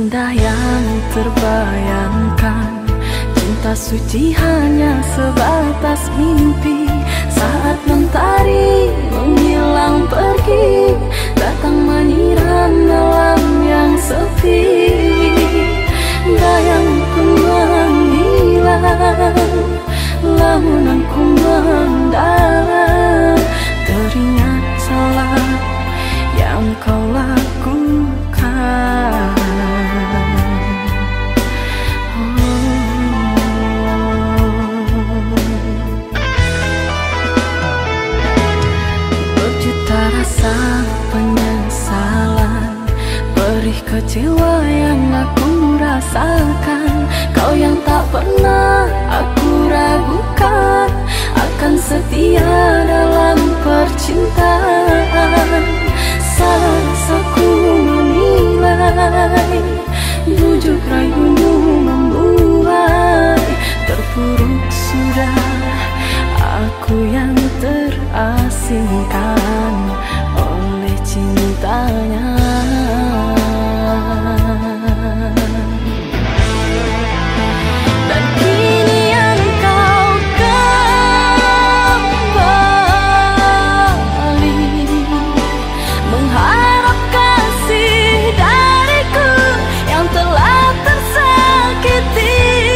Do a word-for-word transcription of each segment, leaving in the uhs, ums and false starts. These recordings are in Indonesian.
Seindah yang terbayangkan, cinta suci hanya sebatas mimpi. Saat mentari menghilang pergi, datang menyiram malam yang sepi. Bayangku menghilang, lamunanku mendalam, teringat salah yang kau lakukan. Rasa penyesalan, perih kecewa yang aku rasakan. Kau yang tak pernah aku ragukan, akan setia dalam percintaan. Sasaku menilai, bujuk rayumu membuai, terpuruk sudah aku yang terasingkan oleh cintanya. Dan kini engkau kembali, mengharap kasih dariku yang telah tersakiti.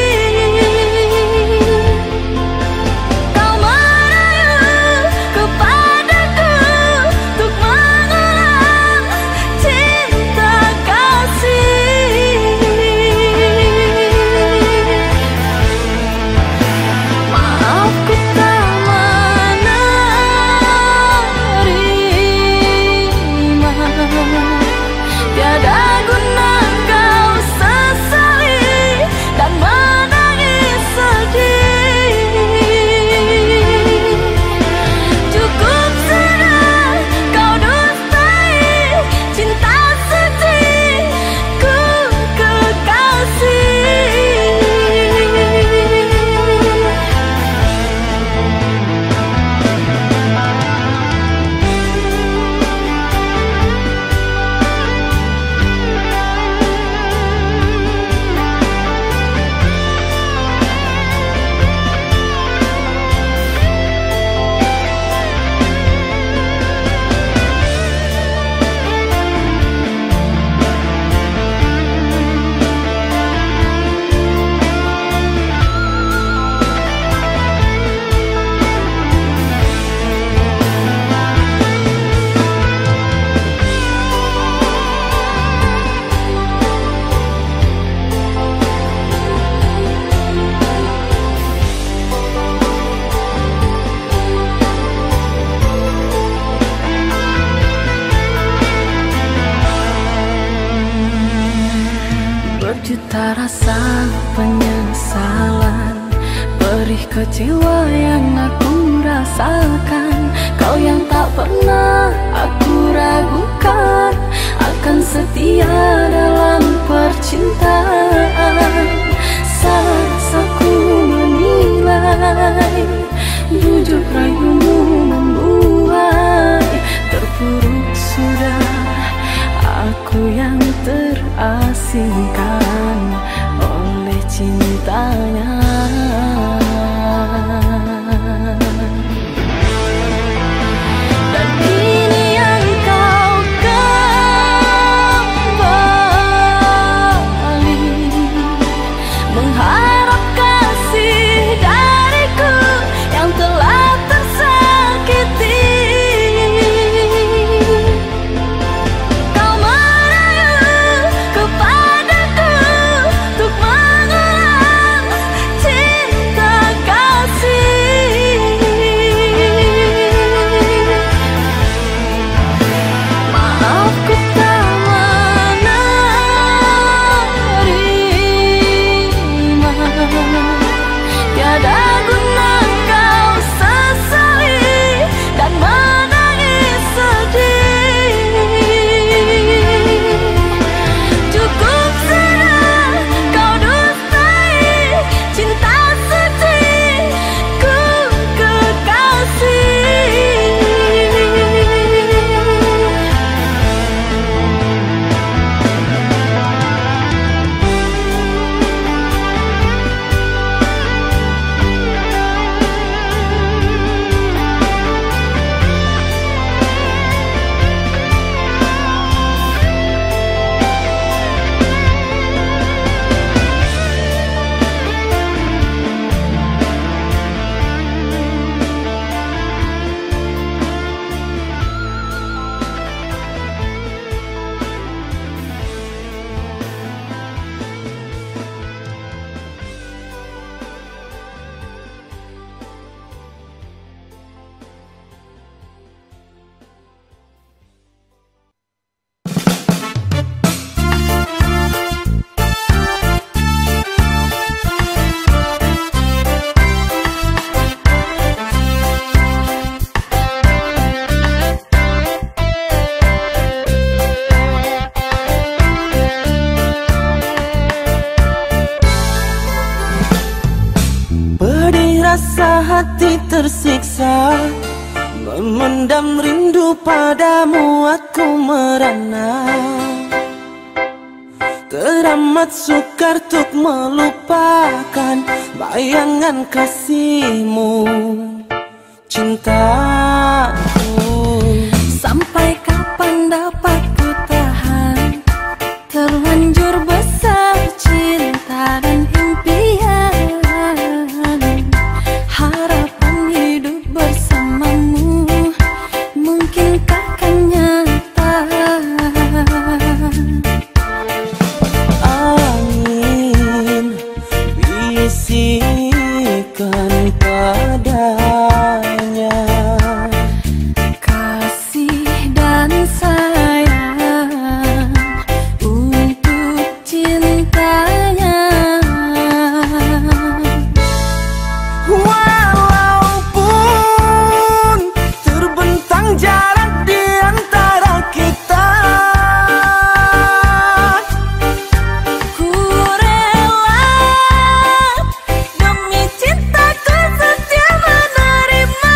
Berjuta rasa penyesalan, perih kecewa yang aku rasakan. Kau yang tak pernah aku ragukan, akan setia dalam percintaan. Sasaku menilai, bujuk rayumu membuai, terpuruk sudah aku yang terasingkan oleh cintanya. Dan kini engkau kembali, mengharap Pedih rasa hati tersiksa, memendam rindu padamu aku merana. Teramat sukar untuk melupakan bayangan kasihmu, cintaku. Sampai kapan dapat ku tahan, terlanjur besar cinta dan impian. Harapan hidup bersamamu mungkinkah kan nyata. Angin bisikan padanya, kasih dan sayang untuk cintanya. walaupun terbentang jarak di antara kita. Ku rela demi cintaku setia menerima.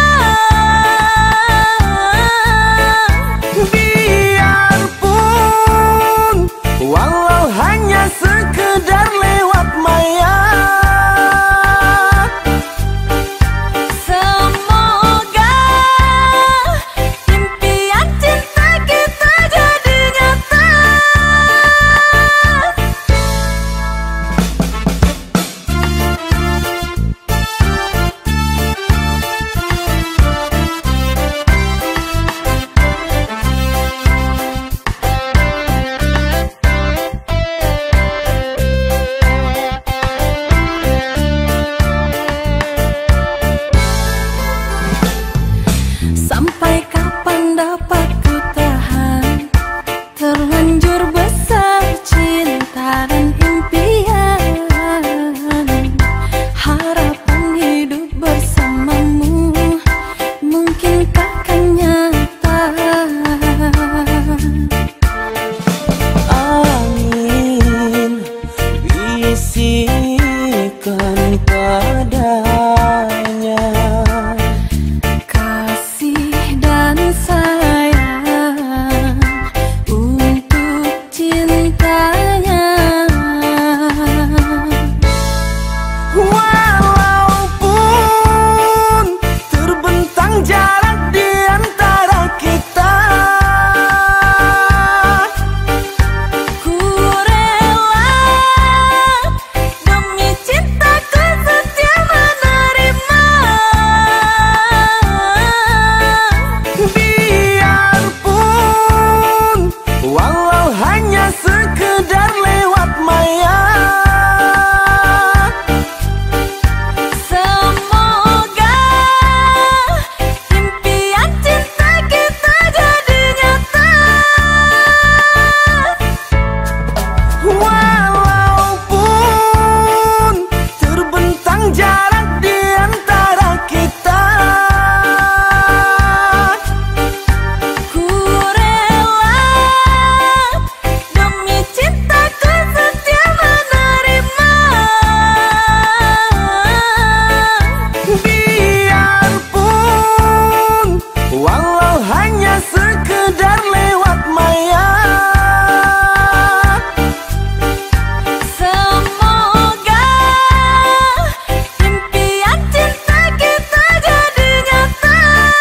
Biarpun walau hanya sekedar lewat maya. Semoga impian cinta kita jadi nyata. Sampai kapan dapat ku tahan, terlanjur besar cinta dan impian. Harapan hidup bersamamu mungkinkah kan nyata. Angin bisikan padanya, Kasih dan sayang untuk cintanya. walaupun terbentang jarak di antara kita. Ku rela demi cintaku setia menerima. Biarpun walau hanya sekedar lewat maya. Semoga impian cinta kita jadi nyata. Walaupun terbentang jarak di antara kita. Ku rela demi cintaku setia menerima. Biarpun walau hanya sekedar lewat maya. Semoga impian cinta kita jadi nyata.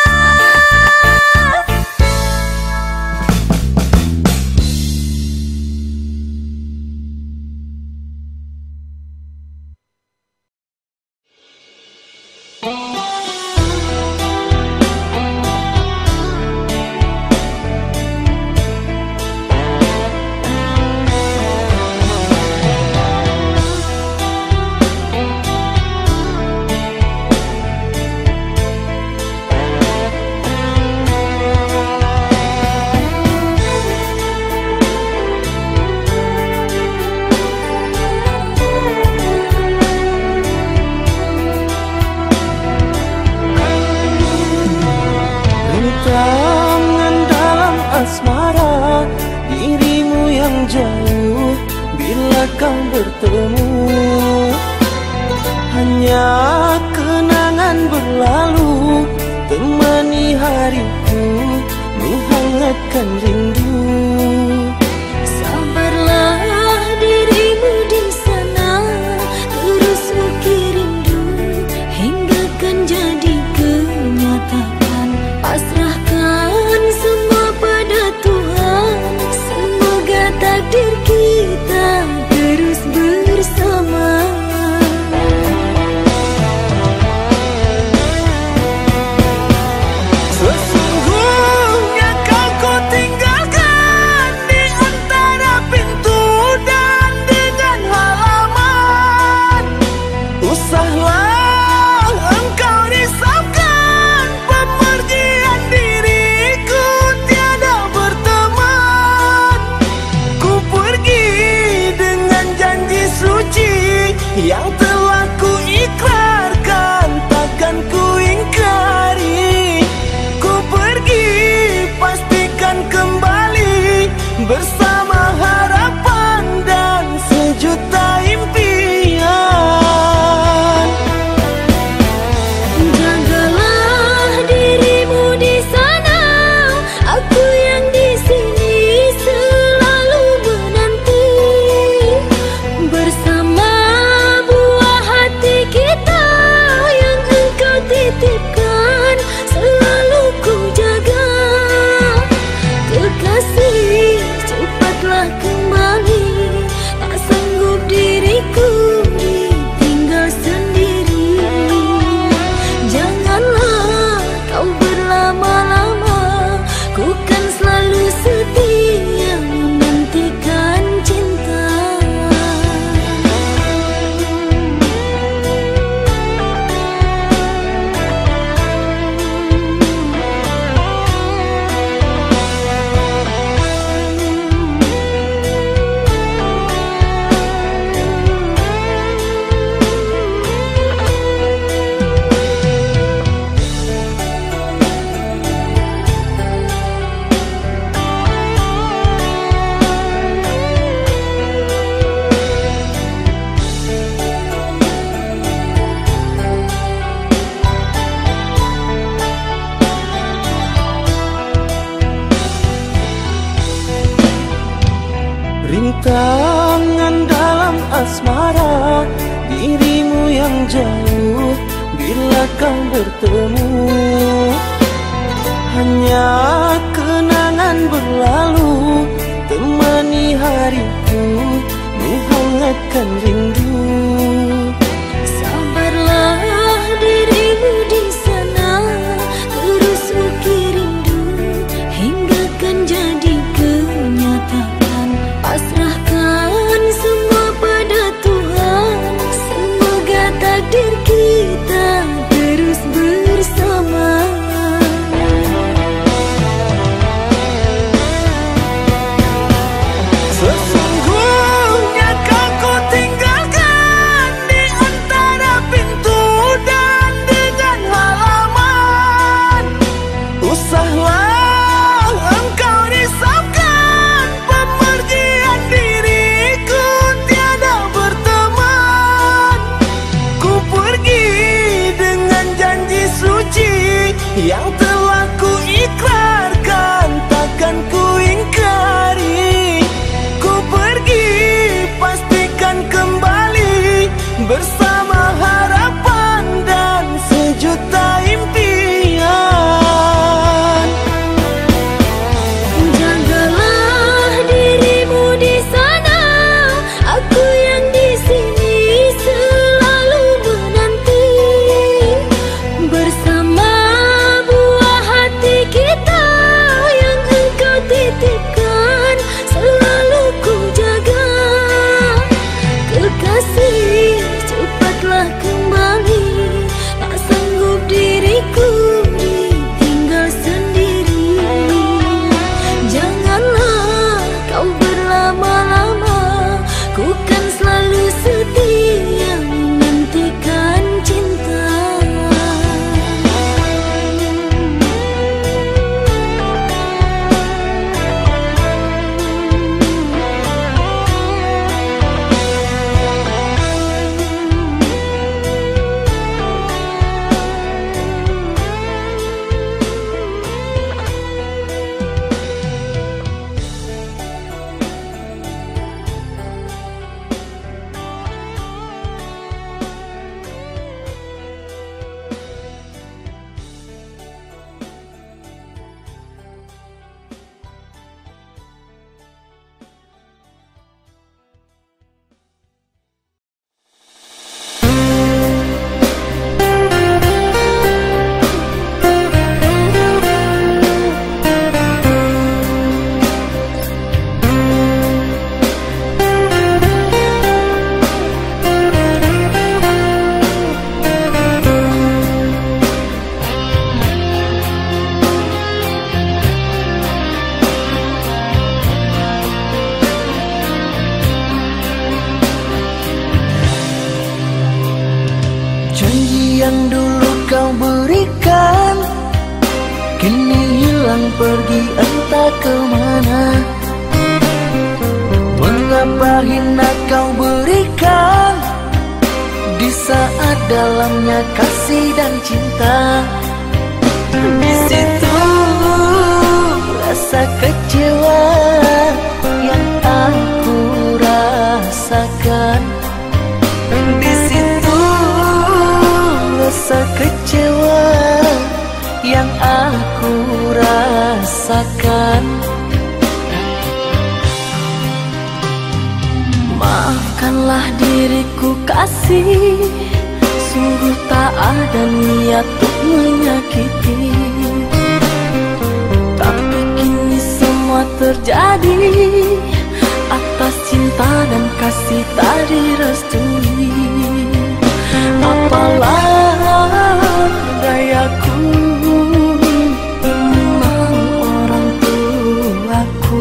Tangan dalam asmara, dirimu yang jauh bila kau bertemu. Hanya kenangan berlalu, temani hariku, menghangatkan rindu. Sabarlah dirimu di sana, terus ukir rindu hingga kan jadi kenyataan. Pasrahkan semua pada Tuhan, semoga takdir kita terus bersama. Sesungguhnya kau ku tinggalkan di antara pintu dan dengan halaman. Usahlah engkau risaukan pemergian diriku tiada berteman. Ku pergi dengan janji suci yang telah ku ikrarkan, takkan ku ingkari. Ku pergi pastikan kembali bersama harapan dan sejuta impian. Jagalah dirimu di sana, aku yang di sini selalu menanti. Bersama buah hati kita yang engkau titipkan, selalu ku jaga. Kekasih, cepatlah kembali, tak sanggup diriku ditinggal sendiri. Janganlah kau berlama-lama, ku kan selalu setia menantikan cinta. Rintangan dalam asmara, dirimu yang jauh bila kau bertemu. Hanya kenangan berlalu, temani hariku, menghangatkan rindu. Sabarlah dirimu di sana, terus ukir rindu hingga kan jadi kenyataan. Pasrahkan semua pada Tuhan, semoga takdir kita terus bersama. Sesungguhnya kau ku tinggalkan yang dulu kau berikan kini hilang pergi entah kemana. Mengapa hina kau berikan di saat dalamnya kasih dan cinta. Di situ rasa kecewa yang aku rasakan. Di situ rasa kecewa yang aku rasakan. Maafkanlah diriku kasih, sungguh tak ada niat untuk menyakiti. Tapi kini semua terjadi atas cinta dan kasih tak direstui. Apalah dayaku, ini mau orang tuaku.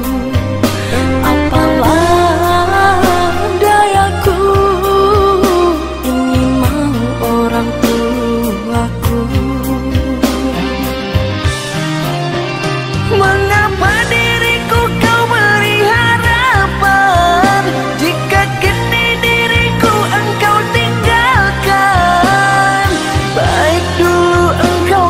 Apalah dayaku, ini mau orang tuaku. Mengapa diriku kau beri harapan jika kini diriku engkau tinggalkan? Baik dulu engkau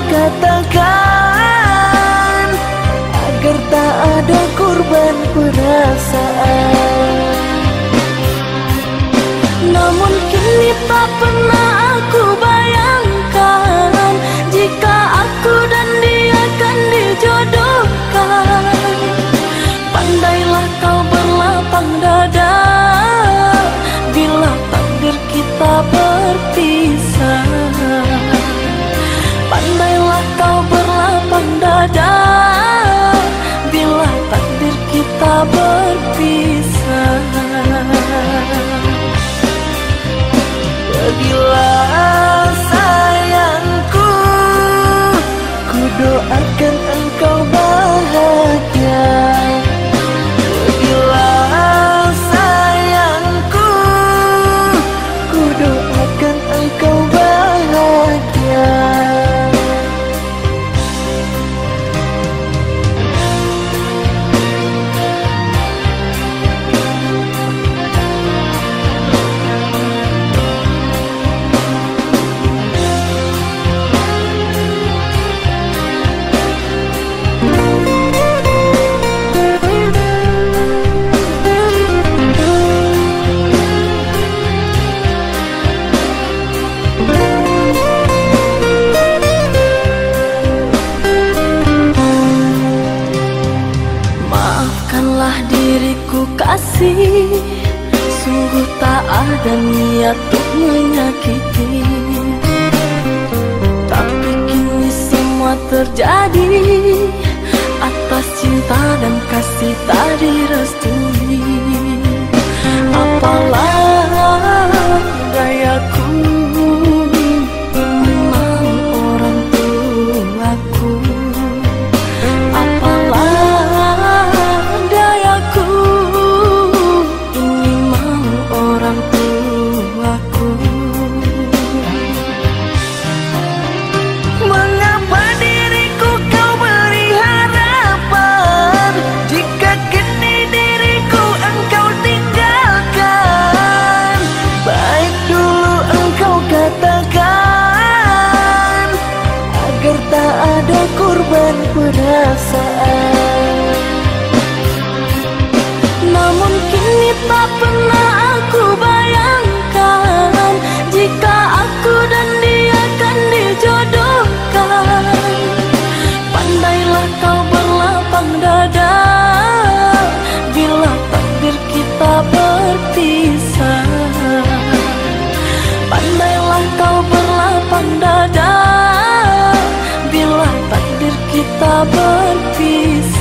katakan agar tak ada korban perasaan. Namun kini tak pernah aku bayangkan jika aku dan dia akan dijodohkan. Pandailah kau berlapang dada bila takdir kita berpisah. Pandailah kau berlapang dada bila takdir kita berpisah. Pergilah sayangku, ku doakan engkau bahagia. Pergilah sayangku, ku doakan engkau bahagia. Maafkanlah diriku kasih, sungguh tak ada niat untuk menyakiti. Tapi kini semua terjadi atas cinta dan kasih tak direstui. Apalah dayaku, ini mau orang tuaku. Apalah dayaku, ini mau orang tuaku. Mengapa diriku kau beri harapan jika kini diriku engkau tinggalkan? Baik dulu engkau katakan agar tak ada korban perasaan. Namun kini tak pernah aku bayangkan jika aku dan dia akan dijodohkan. Pandailah kau berlapang dada bila takdir kita berpisah. Pandailah kau berlapang dada bila takdir kita berpisah.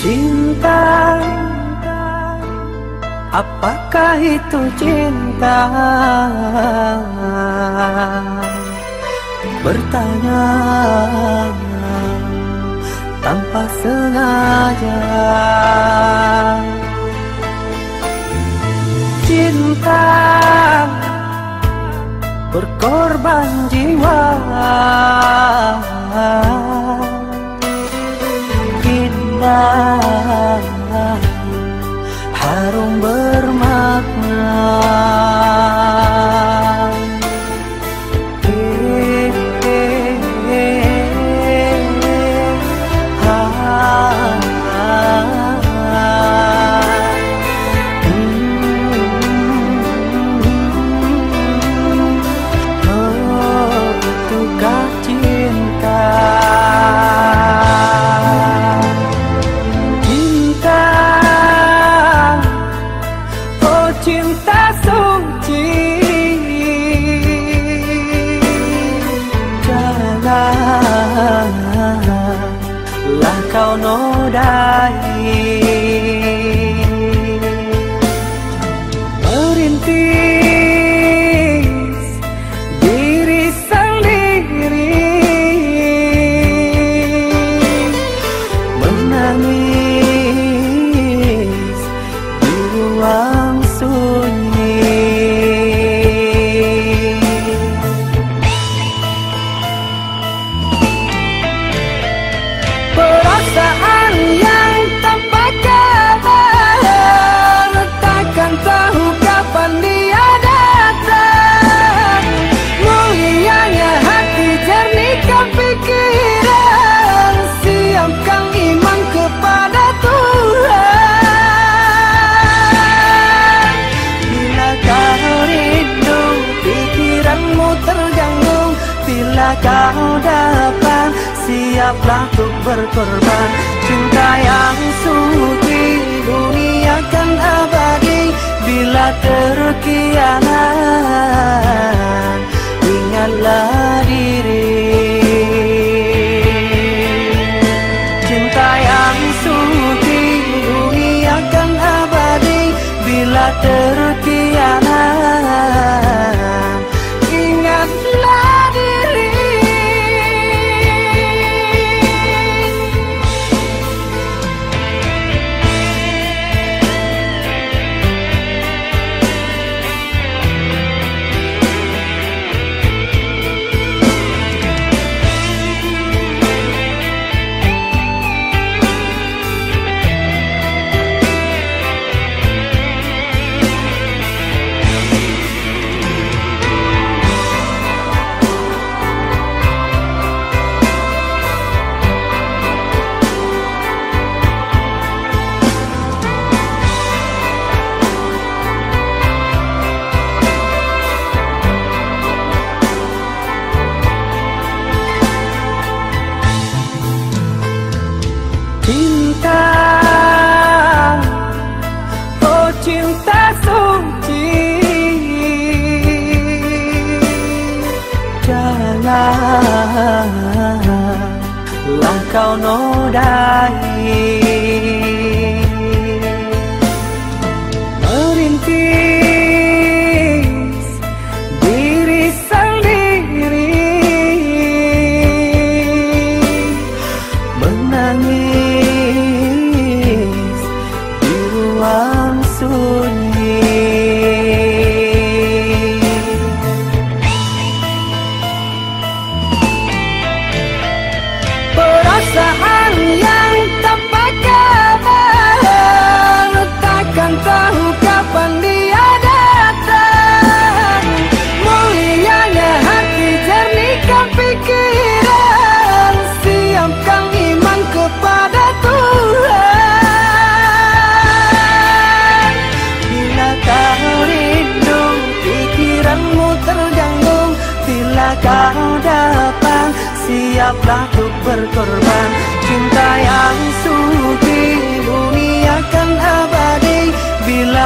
Cinta, apakah itu cinta? Bertanya tanpa sengaja. Cinta berkorban jiwa, indah harum bermakna. Lah kau nodai merintis diri sendiri, menangis di ruang sunyi. Perasaan yang tanpa kabar, takkan tahu kapan dia datang. Mulianya hati, jernihkan pikiran, siapkan iman kepada Tuhan. Bila kau rindu, pikiranmu terganggu, bila kau dapat, siaplah untuk berkorban. Cinta yang suci, dunia kan abadi. Bila terkianat, ingatlah diri. Cinta yang suci, dunia kan abadi. Bila terkianat, ingatlah diri. Cinta, oh cinta suci, janganlah kau nodai merintis diri sendiri, menangis perasaan yang tanpa kabar, takkan tahu kapan dia datang. Mulianya hati, jernihkan pikiran, siapkan iman kepada Tuhan. Bila kau rindu, pikiranmu terganggu, bila kau dapat, siaplah untuk berkorban. Cinta yang suci, dunia kan abadi. Bila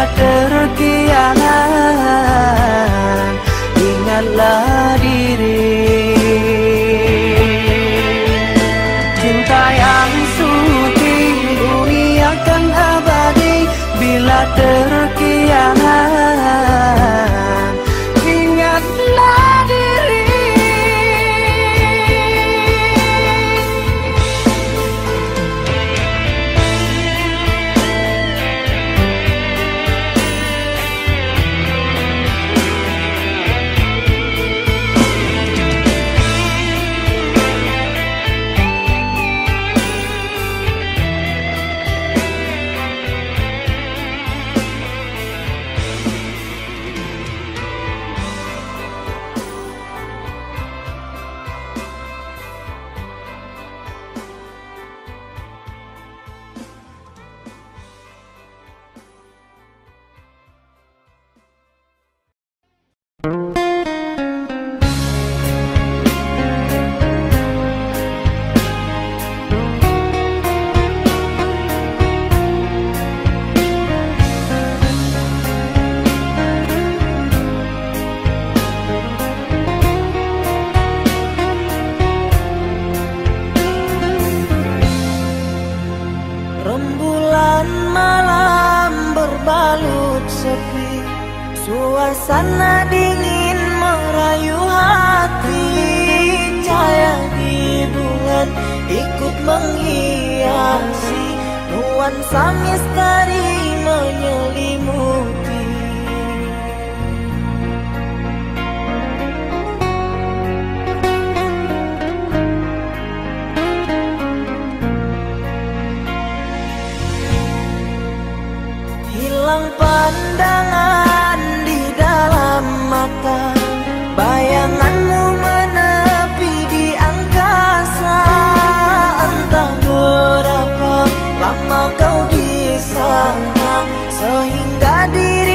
terkianat, ingatlah diri. Cinta yang suci, dunia Suasana dingin merayu hati, cahaya di bulan ikut menghiasi, nuansa misteri menyelimuti. Hilang pandangan di dalam mata, bayanganmu menepi di angkasa. Entah berapa lama kau di sana, sehingga diri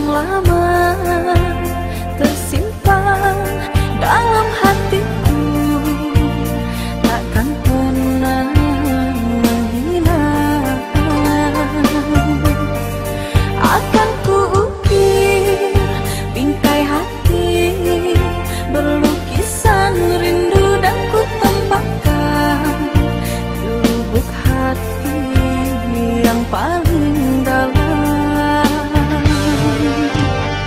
lama tersimpan dalam hatiku, takkan pernah menghilang. Akan kuukir bingkai hati, berlukisan rindu dan ku tempatkan di lubuk hati yang paling dalam.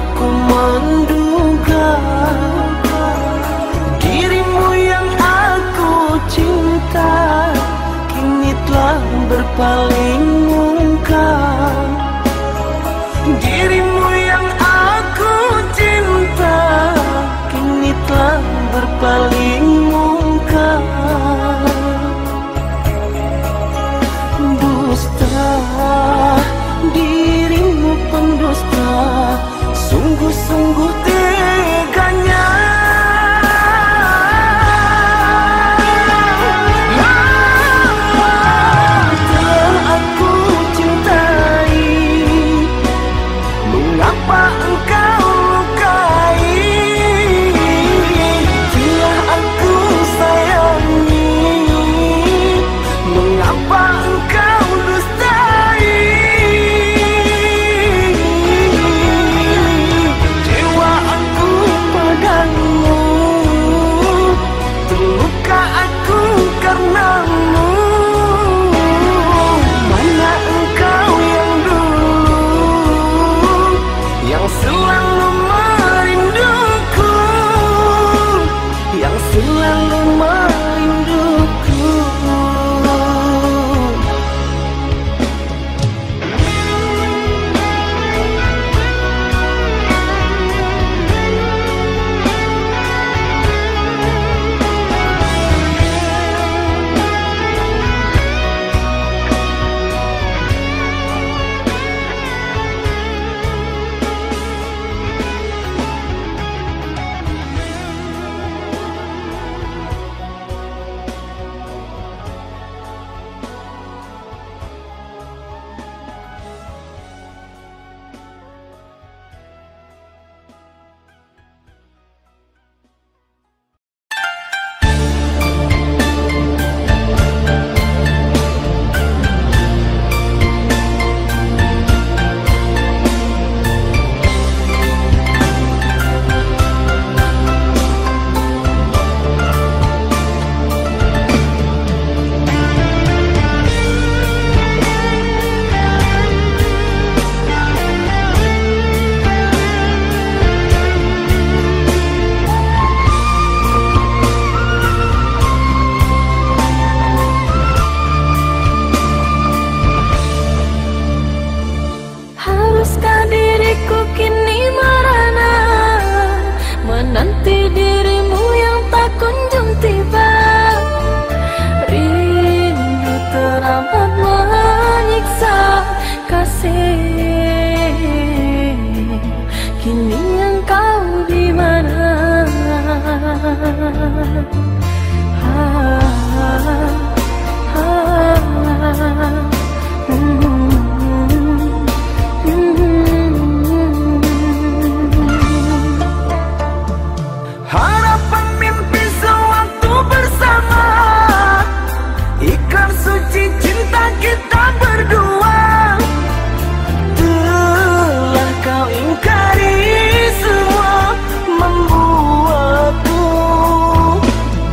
aku menduga dirimu yang aku cinta kini telah berpaling muka. Dirimu yang aku cinta kini telah berpaling muka. Dusta, dirimu pendusta, sungguh-sungguh teganya. Telah aku cintai, mengapa engkau lukai? Telah aku sayangi, mengapa engkau dustai? Jiwa aku padamu, terluka aku karenamu. Mana engkau yang dulu, yang selalu merinduku, yang selalu merinduku. Haruskah diriku kini merana menanti dirimu yang tak kunjung tiba? Rindu teramat menyiksa kasih, kini engkau di mana? Ah, ah, ah, hmm. Harapan mimpi sewaktu bersama, ikrar suci cinta kita berdua, telah kau ingkari semua, membuatku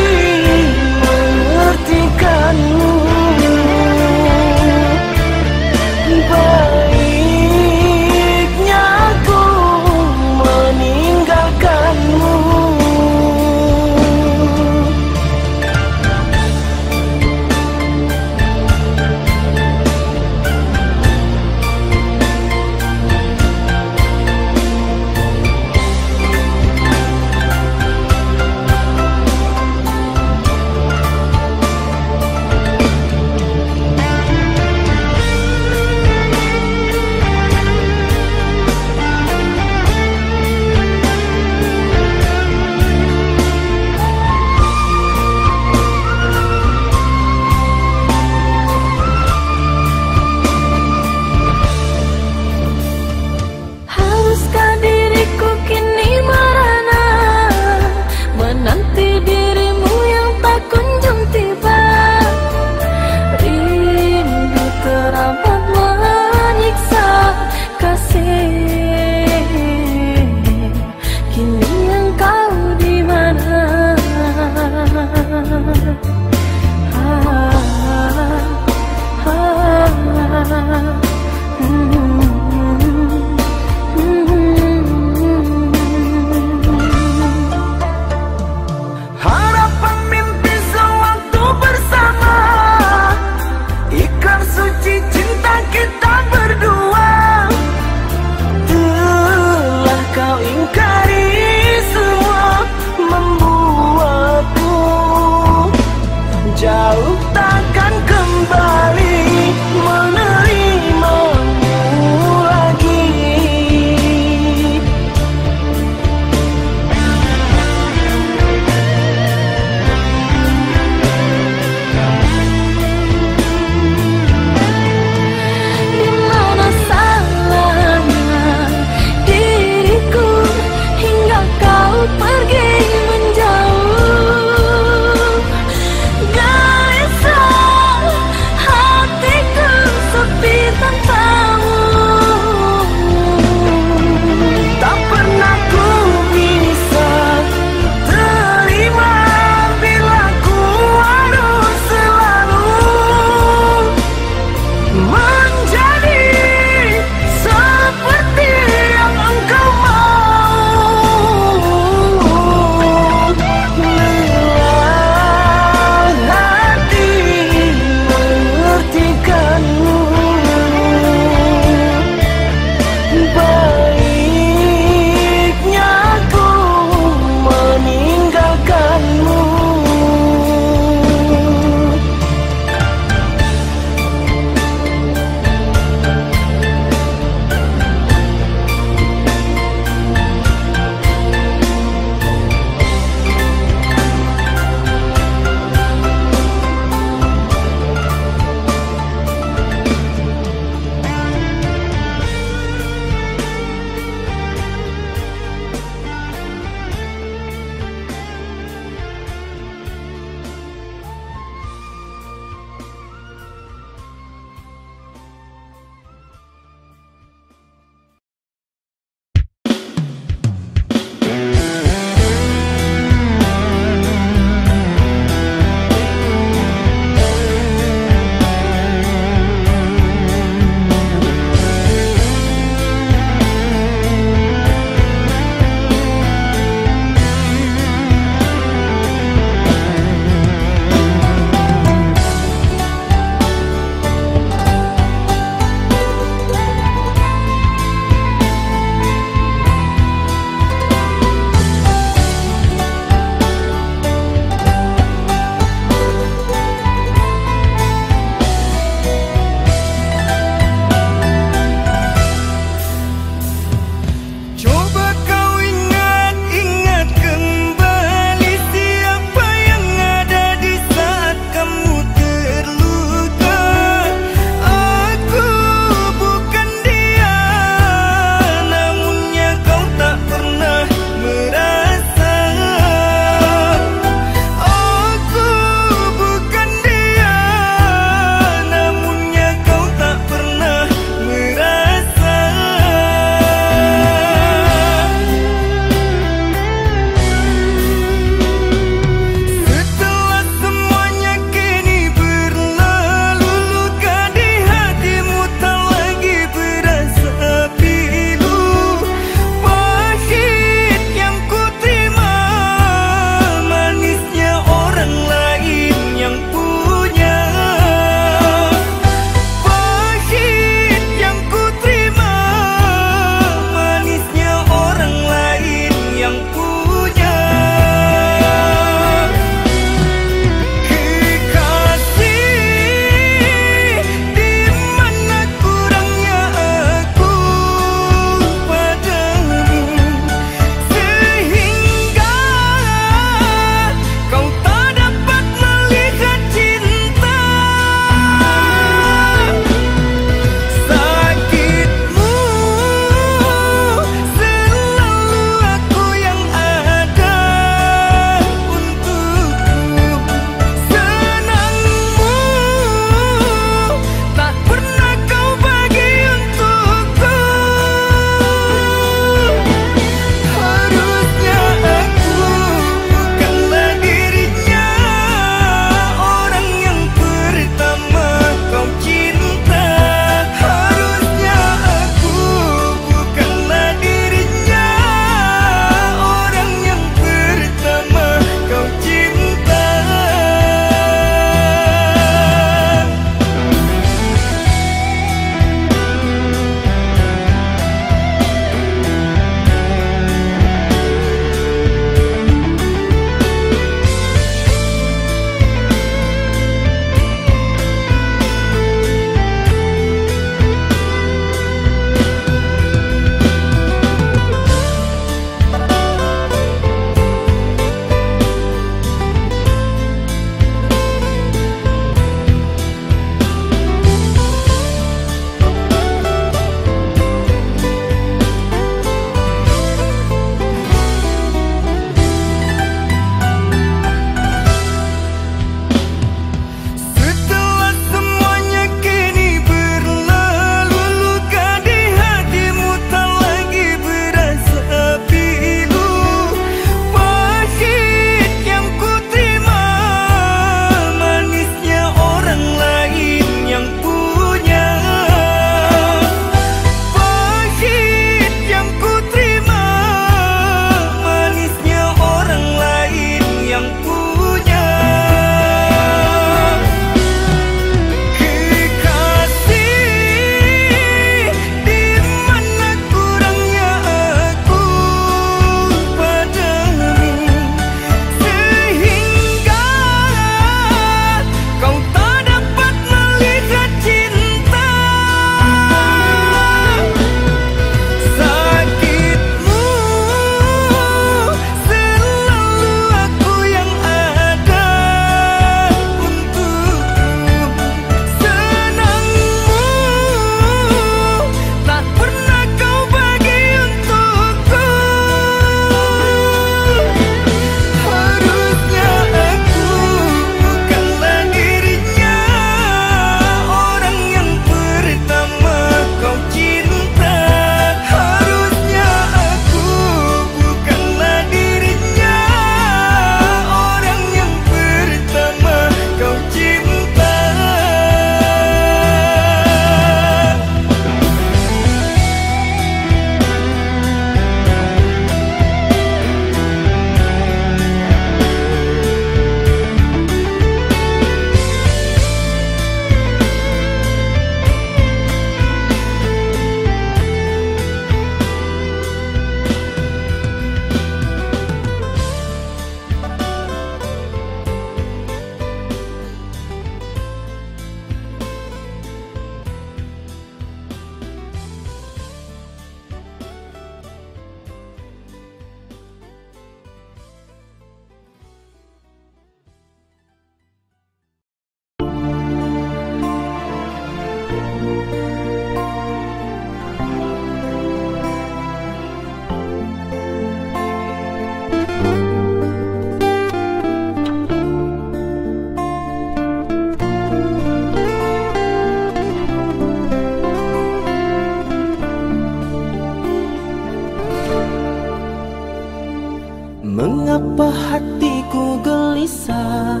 menangisa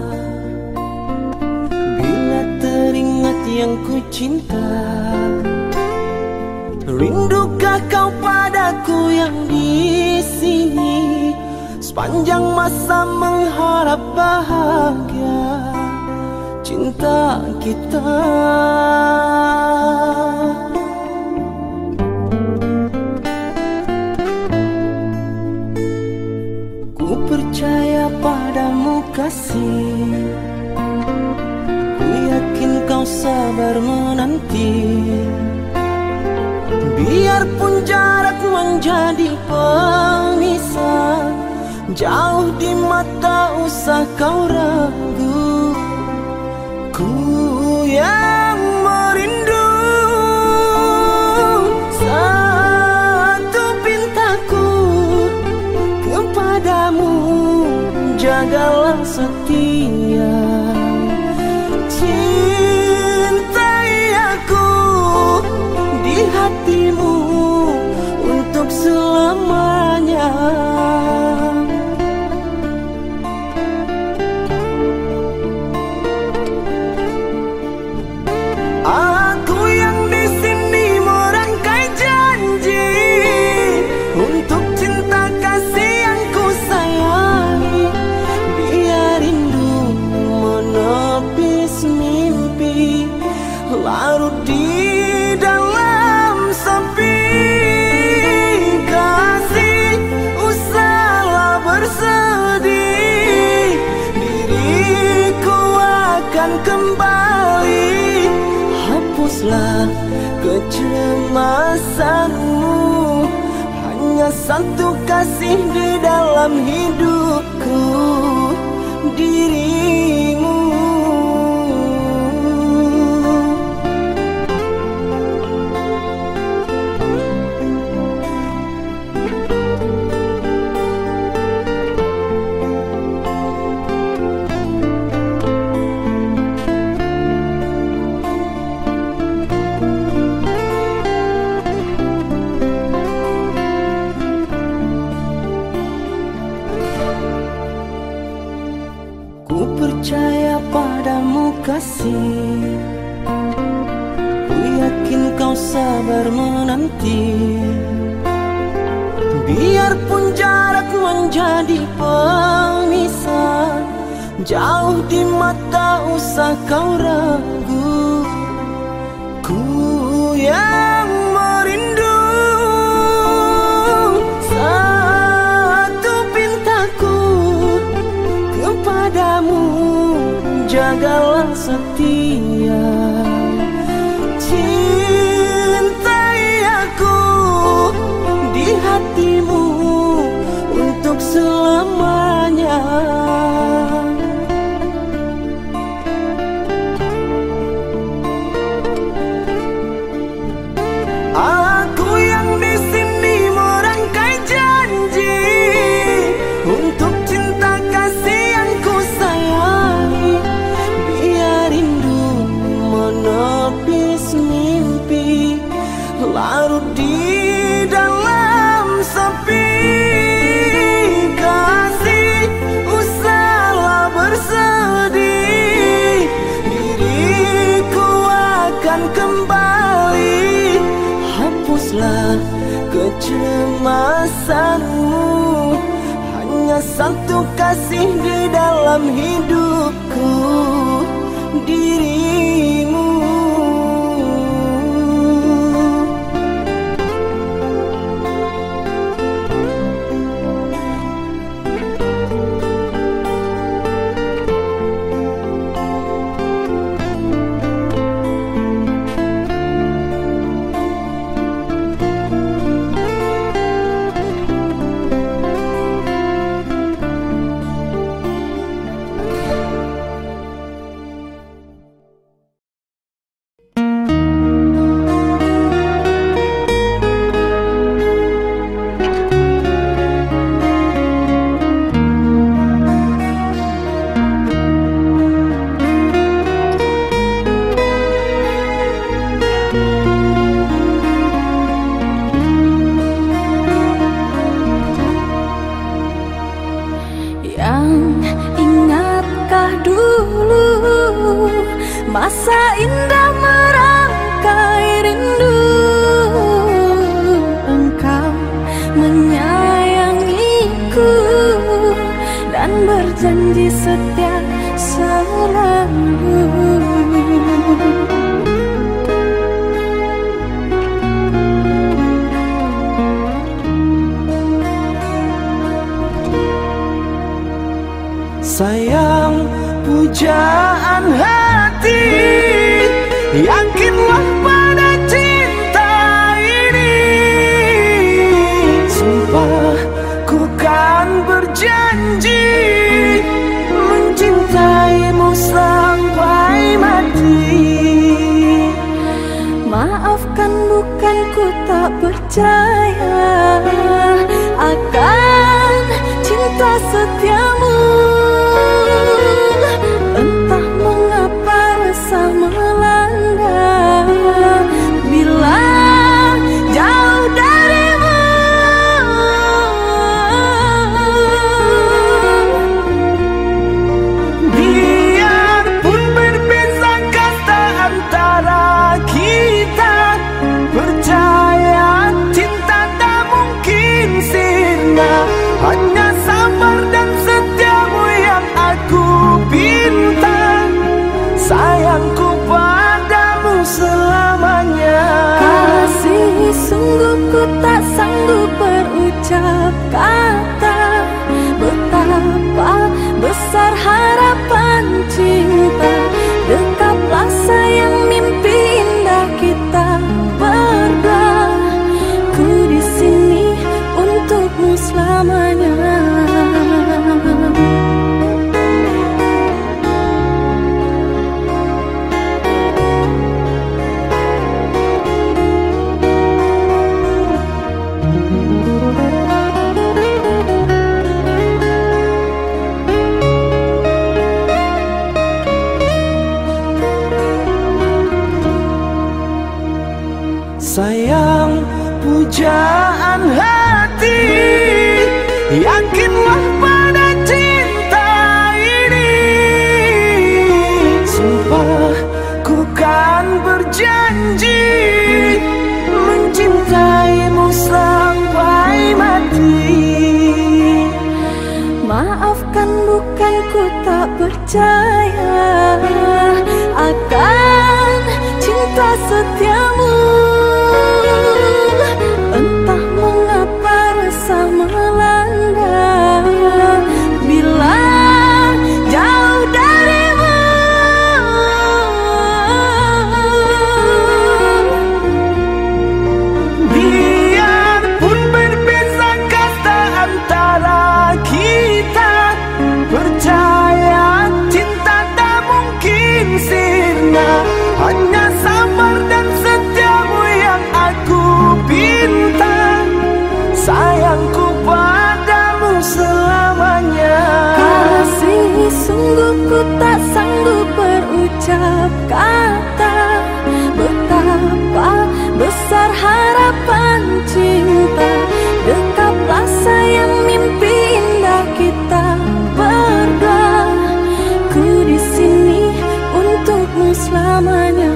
bila teringat yang ku cinta. Rindukah kau padaku yang di sini, sepanjang masa mengharap bahagia cinta kita. Ku percaya padamu kasih, ku yakin kau sabar menanti. Biarpun jarak menjadi pemisah, jauh di mata usah kau ragu. Ku yang merindu, satu pintaku kepadamu, jagalah setia. Cintai aku di hatimu untuk selamanya. Aku yang di sini merangkai janji untuk cinta kasih yang ku sayangi. Biar rindu menepis mimpi, larut di dalam sepi. Kasih, usahlah bersedih, diriku akan kembali. Hapuslah kecemasanmu, hanya satu kasih di dalam hidupku, dirimu. Ku percaya padamu kasih, ku yakin kau sabar menanti. Biarpun jarak menjadi pemisah, jauh di mata usah kau ragu. Ku yang merindu, satu pintaku kepadamu, jagalah setia. Cintai aku di hatimu untuk selamanya. Aku yang di sini merangkai janji untuk cinta kasih yang ku sayangi. Biar rindu menepis mimpi, larut di dalam sepi. Kasih, usahlah bersedih, diriku akan kembali. Hapuslah kecemasanmu, hanya satu kasih di dalam hidupku, dirimu. masa indah merangkai rindu. Engkau menyayangiku dan berjanji setia selalu. Sayang, pujaan hati, yakinlah pada cinta ini. Sumpah ku kan berjanji mencintaimu sampai mati. Maafkan bukan ku tak percaya akan cinta setiamu. Entah mengapa resah melanda bila jauh darimu. Biarpun berbeza kasta antara kita, percaya cinta tak mungkin sirna. Hanya sabar dan setiamu yang aku pinta. Sayangku padamu selamanya. Kasih sungguh ku tak sanggup berucap kata betapa besar harapan cinta. Dekaplah sayang mimpi indah kita berdua. Ku di sini untukmu selamanya. Sayang, pujaan hati, yakinlah pada cinta ini. Sumpah ku kan berjanji mencintaimu sampai mati. Maafkan bukan ku tak percaya akan cinta setiamu. Entah mengapa resah melanda bila jauh darimu. Biarpun berbeza kasta antara kita, percaya cinta tak mungkin sirna. Hanya sabar dan setiamu yang aku pinta. Sayangku padamu selamanya. Kasih sungguh ku tak sanggup berucap kata betapa besar harapan cinta. Dekaplah sayang mimpi indah kita berdua. Ku di sini untukmu selamanya.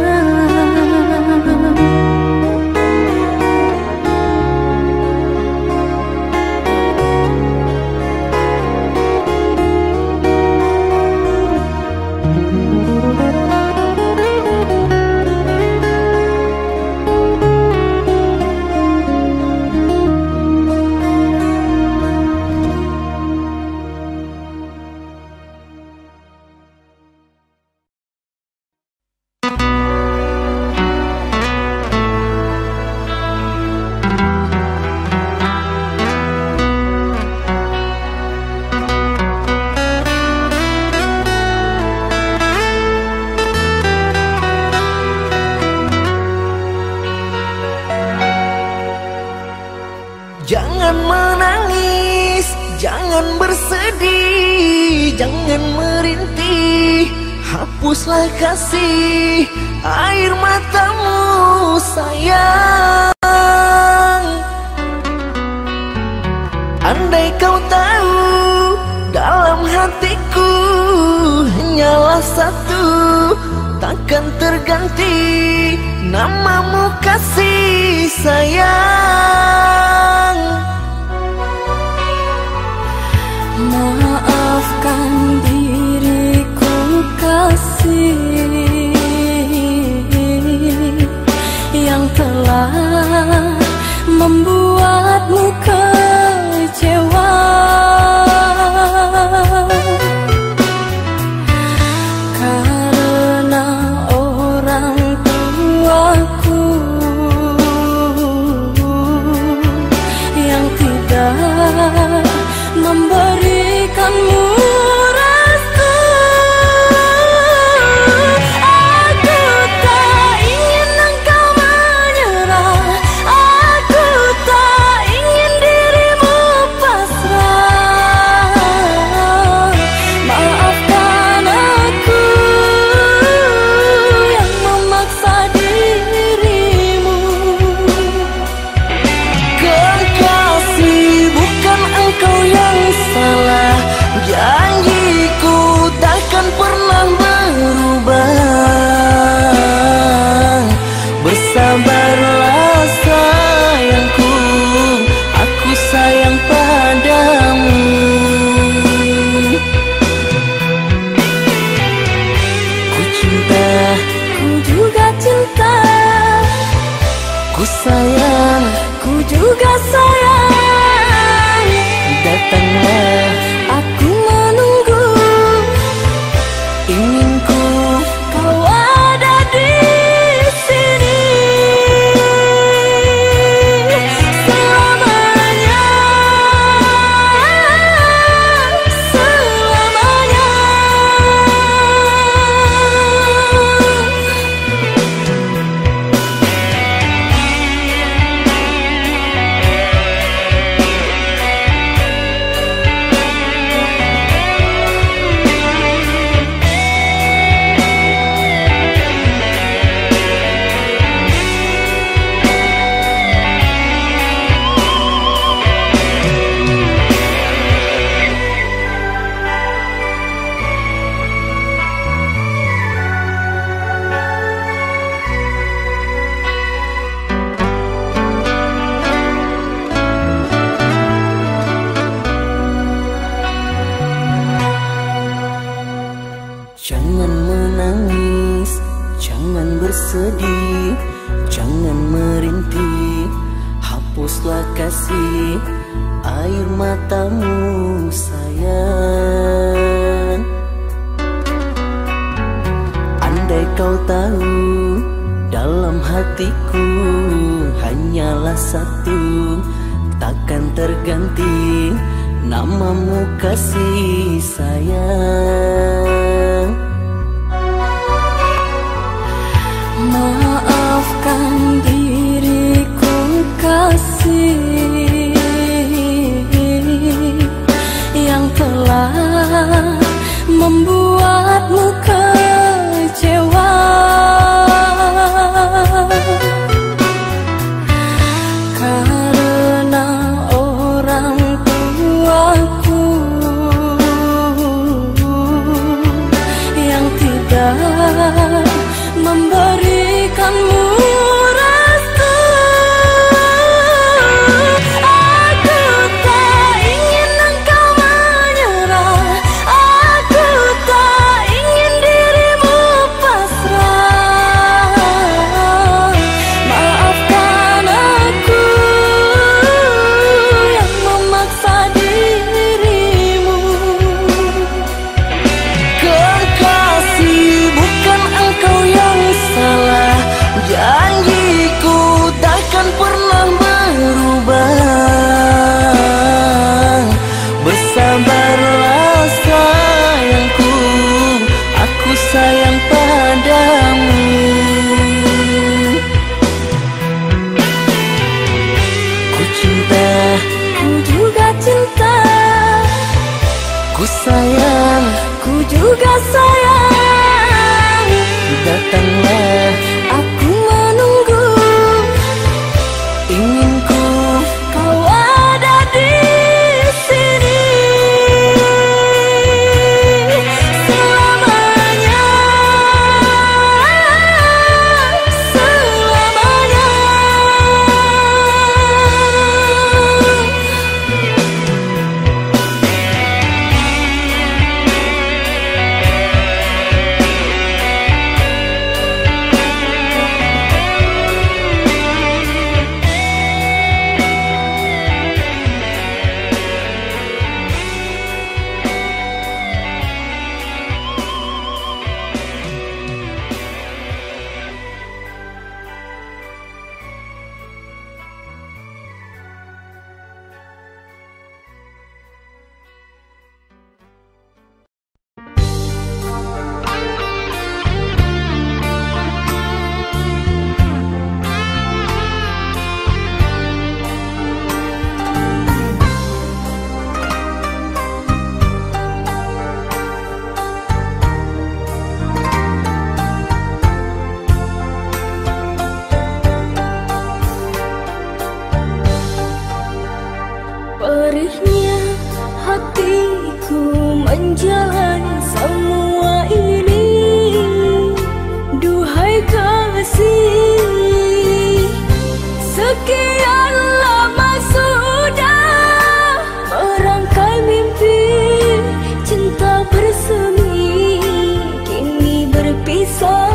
Jangan menangis, jangan bersedih, jangan merintih. Hapuslah kasih air matamu sayang. Andai kau tahu dalam hatiku hanyalah satu, tak takkan terganti, namamu kasih sayang. Maafkan diriku kasih yang telah membuatmu kecewa. Karena orang tuaku yang tidak memberikanmu restu. Aku tak ingin engkau menyerah, aku tak ingin dirimu pasrah. Maafkan aku yang memaksa dirimu. Kekasih, bukan engkau yang salah, janjiku takkan pernah berubah. Bersabarlah sayangku, aku sayang padamu. Ku cinta, Ku juga cinta, ku sayang, ku juga sayang. datanglah Aku menunggu, inginku. kau ada di sini selamanya, selamanya. Jangan menangis, jangan bersedih, jangan merintih, hapuslah kasih air matamu sayang. Andai kau tahu dalam hatiku hanyalah satu, takkan terganti, namamu kasih sayang. Maafkan diriku kasih yang telah membuatmu kecewa. Karena orang tuaku yang tidak memberikanmu restu. Aku tak ingin engkau menyerah, aku tak ingin dirimu hatiku menjalani semua ini. Duhai kasih, sekian lama sudah merangkai mimpi cinta bersemi, kini berpisah.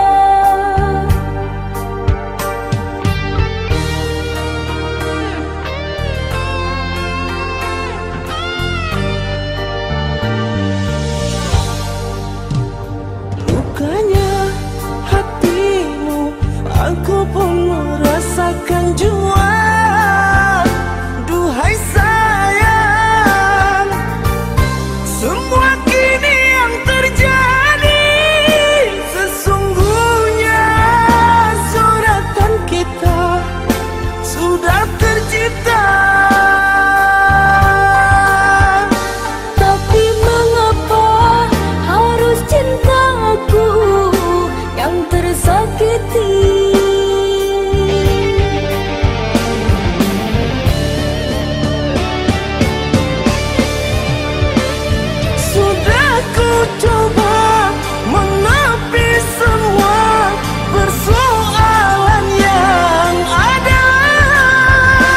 Aku pun merasakan jua. Duhai sayang, semua kini yang terjadi sesungguhnya suratan kita sudah tercipta. Tapi mengapa harus cintaku yang tersakiti? Coba menepis semua persoalan yang ada.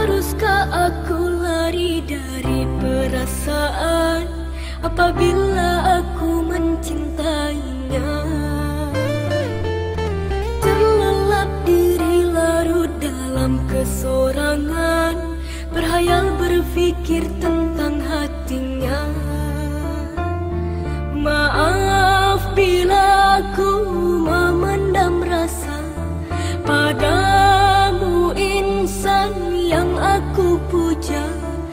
Haruskah aku lari dari perasaan apabila aku mencintainya? Terlelap diri larut dalam kesorangan, berhayal berpikir tentang hatinya. Maaf bila aku memendam rasa padamu, insan yang aku puja.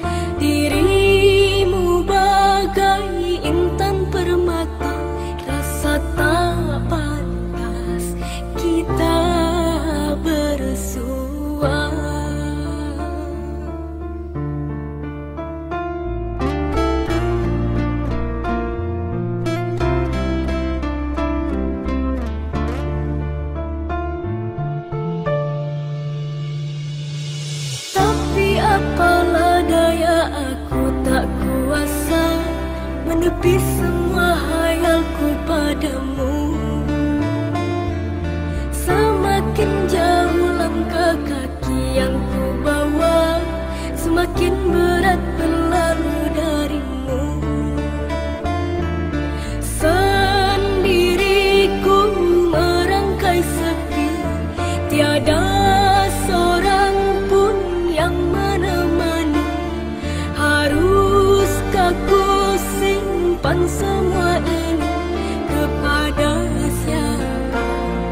Dirimu bagai intan permata, rasa tak pantas kita bersua. Apalah daya, aku tak kuasa menepis semua hayalku padamu. Semakin jauh langkah kaki yang ku bawa, semakin berat berlalu darimu. Sendiriku merangkai sepi, tiada seorang pun yang menemani. Haruskah ku simpan semua ini kepada siapa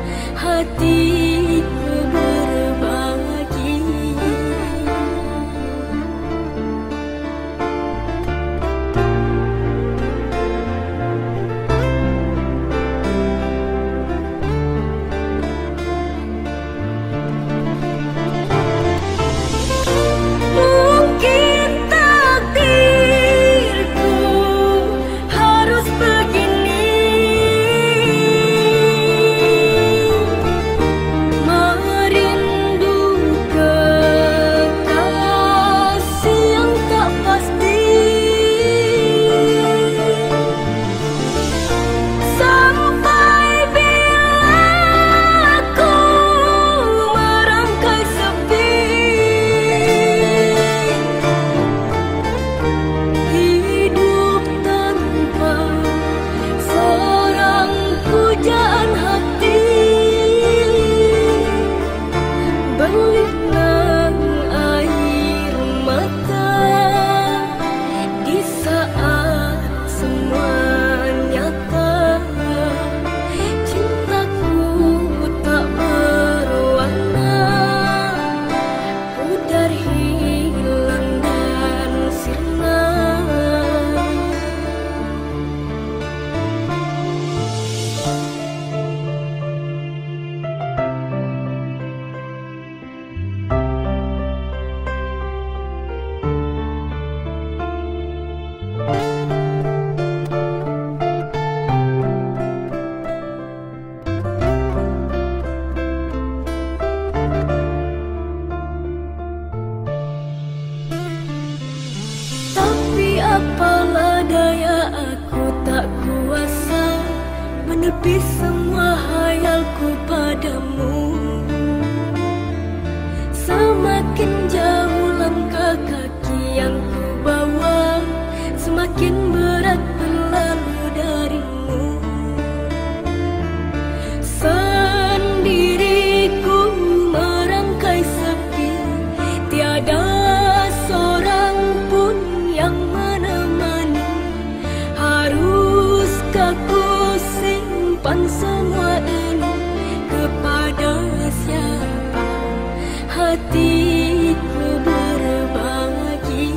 hatiku berbagi? Apalah daya, aku tak kuasa menepis semua hayalku padamu. Semakin jauh langkah kaki yang ku bawa, semakin berat berlalu darimu. Sendiriku merangkai sepi, tiada seorang pun yang menemani. Haruskah ku simpan semua ini kepada siapa hatiku berbagi?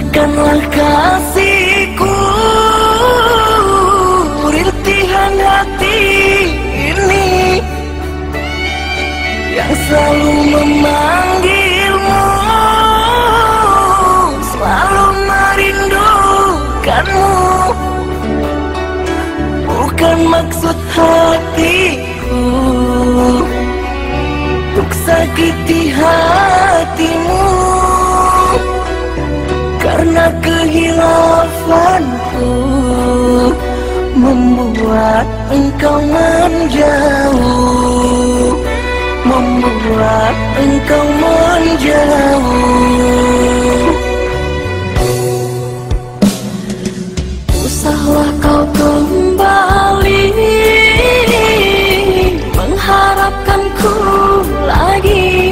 Bukanlah kasihku rintihan hati ini yang selalu memanggilmu, selalu merindukanmu. Bukan maksud hatiku untuk sakiti hatimu, karena kehilafanku membuat engkau menjauh, membuat engkau menjauh. Usahlah kau kembali mengharapkanku lagi,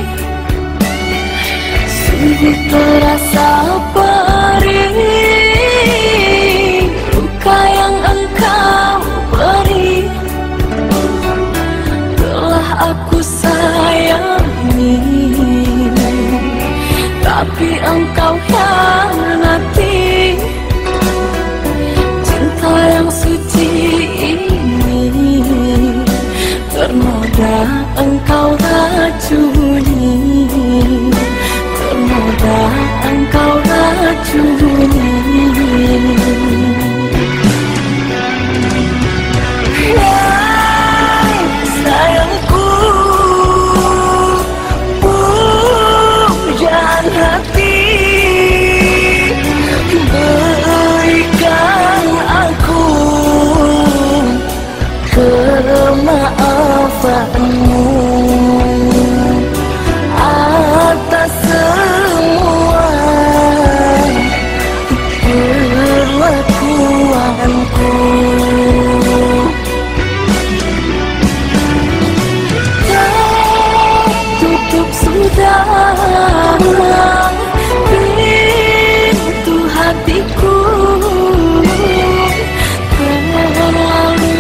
sungguh terasa perih luka yang engkau beri. Telah aku sayangi, tapi engkau hianati. Cinta yang suci ini ternoda engkau racuni, ternoda engkau racuni. Hai sayangku, pujaan hati, berikan aku kemaafanmu atas semua perlakuanku. Tutup sudah pintu hatiku, terlalu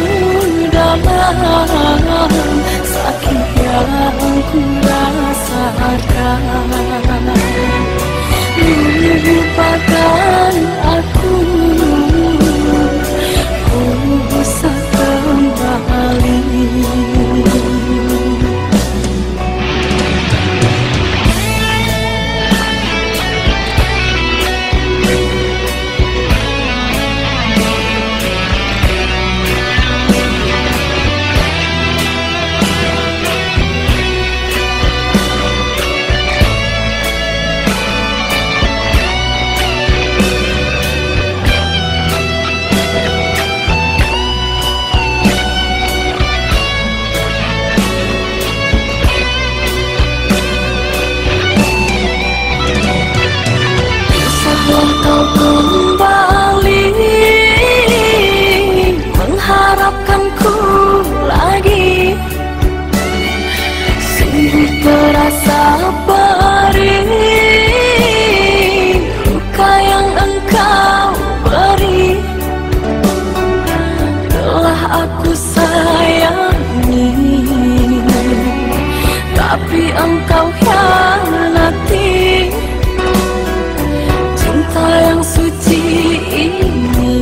dalam sakit yang ku rasakan. Lupakan aku, ku bisa kembali. Kau kembali mengharapkanku lagi, sungguh terasa perih luka yang engkau beri. Telah aku sayangi, tapi engkau hianati. Cinta yang suci ini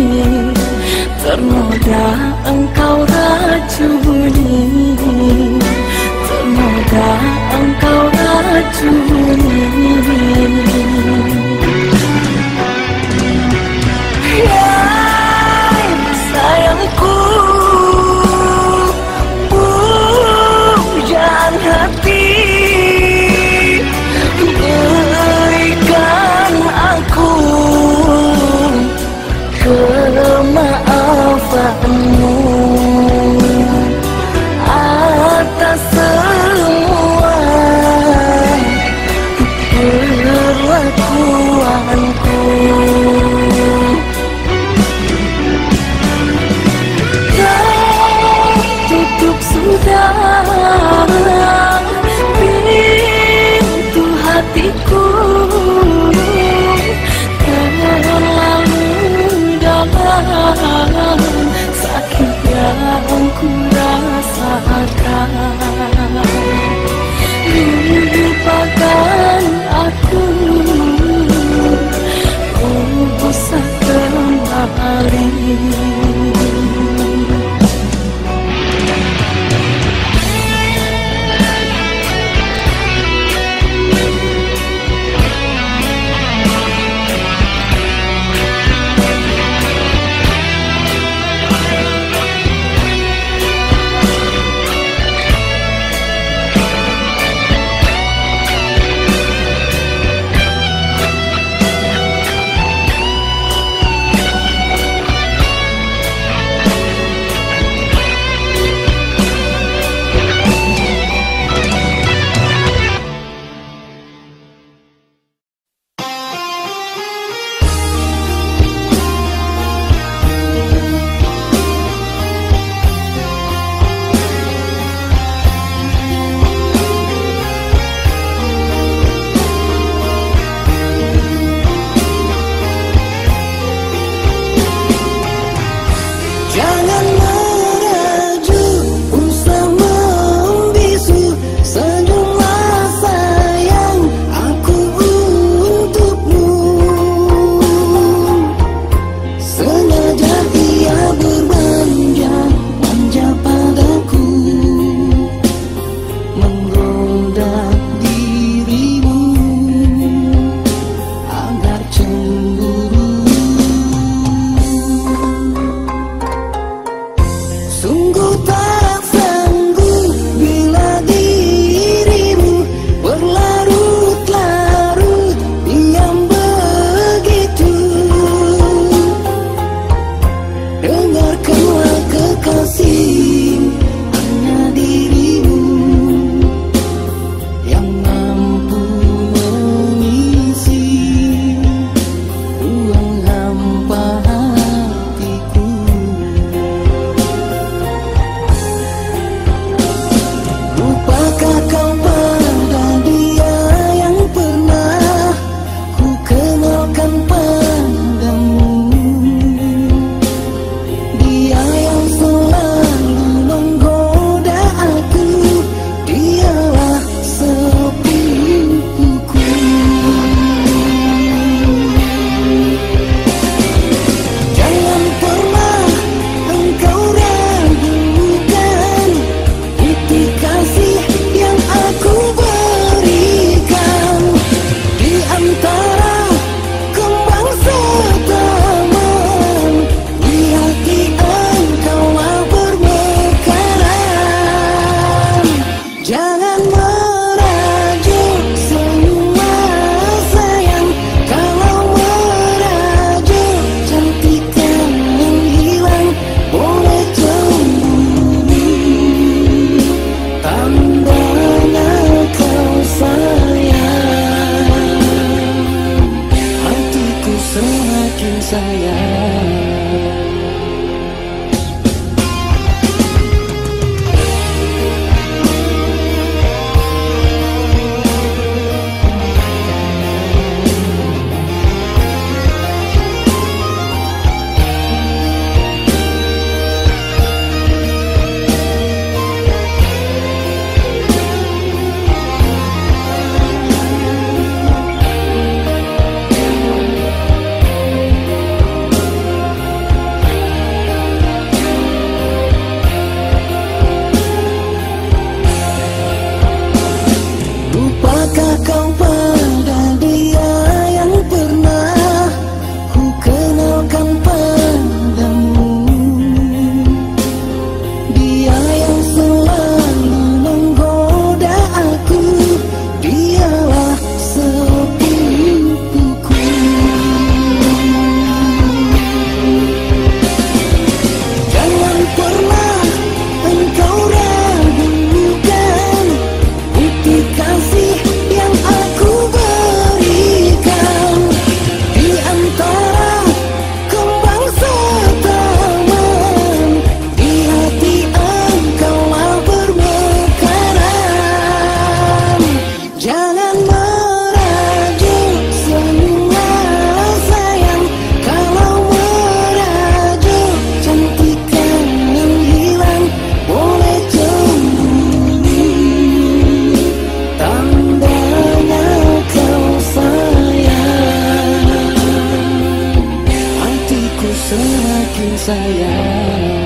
ternoda engkau racuni, ternoda engkau racuni. Hai sayangku, pujaan hati, berikan aku kemaafanmu atas semua perlakuanku. Tutup sudah pintu hatiku, terlalu dalam sakit yang ku rasakan. Lupakan aku, sayang.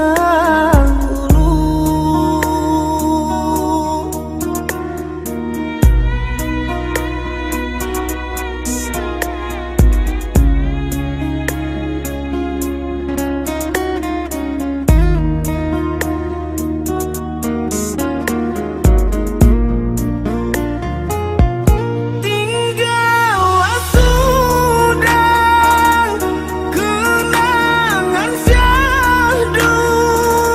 dahulu. Tinggallah sudah kenangan syahdu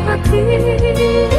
hati.